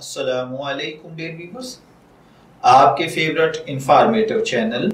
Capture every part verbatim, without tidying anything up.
अस्सलामु अलैकुम dear viewers, आपके फेवरेट इंफॉर्मेटिव चैनल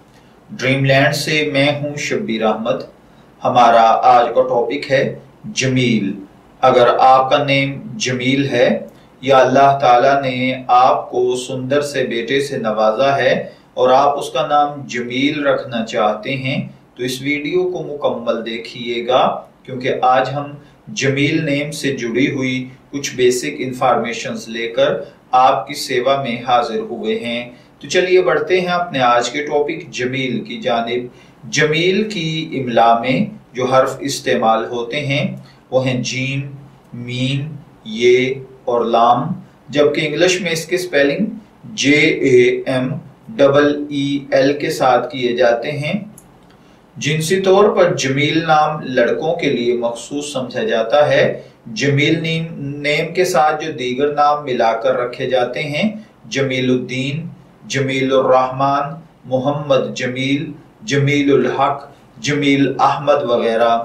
ड्रीमलैंड से मैं हूं शब्बीर अहमद। हमारा आज का टॉपिक है जमील। अगर आपका नेम जमील है या अल्लाह ताला ने आपको सुंदर से बेटे से नवाजा है और आप उसका नाम जमील रखना चाहते हैं तो इस वीडियो को मुकम्मल देखिएगा, क्योंकि आज हम जमील नेम से जुड़ी हुई कुछ बेसिक इंफॉर्मेशंस लेकर आपकी सेवा में हाजिर हुए हैं। तो चलिए बढ़ते हैं अपने आज के टॉपिक जमील की जानिब। जमील की इमला में जो हर्फ इस्तेमाल होते हैं वो हैं जीम, मीम, ये और लाम, जबकि इंग्लिश में इसके spelling J A M double E L के साथ किए जाते हैं। जिनसी तौर पर जमील नाम लड़कों के लिए मखसूस समझा जाता है। जमील नेम के साथ जो दीगर नाम मिलाकर रखे जाते हैं, जमीलुद्दीन, जमीलुर रहमान, मोहम्मद जमील, जमीलुल हक, जमील अहमद वगैरह।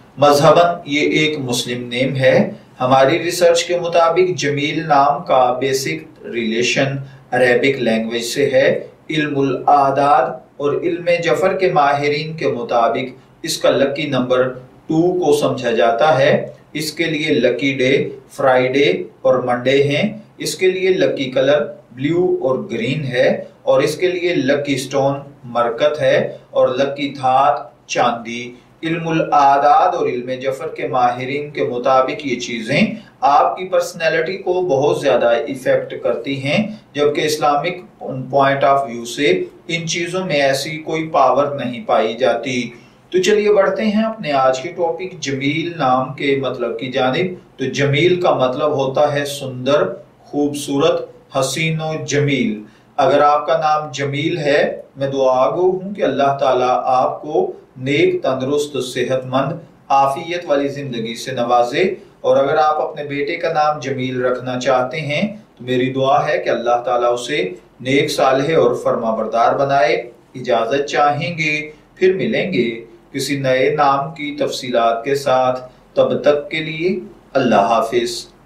मजहबन ये एक मुस्लिम नेम है। हमारी रिसर्च के मुताबिक जमील नाम का बेसिक रिलेशन अरेबिक लैंग्वेज से है। इल्मुल आदाद और इल्मे जफर के माहिरीन के मुताबिक इसका लकी नंबर टू को समझा जाता है। इसके लिए लकी डे फ्राइडे और मंडे हैं। इसके लिए लकी कलर ब्लू और ग्रीन है और इसके लिए लकी स्टोन मरकत है और लकी धात चांदी। इल्मुल आदाद और इल्मे जफर के माहिरीन के मुताबिक ये चीजें आपकी पर्सनैलिटी को बहुत ज्यादा इफेक्ट करती हैं, जबकि इस्लामिक पॉइंट ऑफ व्यू से इन चीजों में ऐसी कोई पावर नहीं पाई जाती। तो चलिए बढ़ते हैं अपने आज के टॉपिक जमील नाम के मतलब की जानिब। तो जमील का मतलब होता है सुंदर, खूबसूरत, हसीनो जमील। अगर आपका नाम जमील है, मैं दुआगो हूं कि अल्लाह ताला आपको नेक, तंदुरुस्त, सेहतमंद, आफियत वाली जिंदगी से नवाजे। और अगर आप अपने बेटे का नाम जमील रखना चाहते हैं तो मेरी दुआ है कि अल्लाह ताला उसे नेक, सालेह और फरमाबरदार बनाए। इजाजत चाहेंगे, फिर मिलेंगे किसी नए नाम की तफसीलात के साथ। तब तक के लिए अल्लाह हाफिज।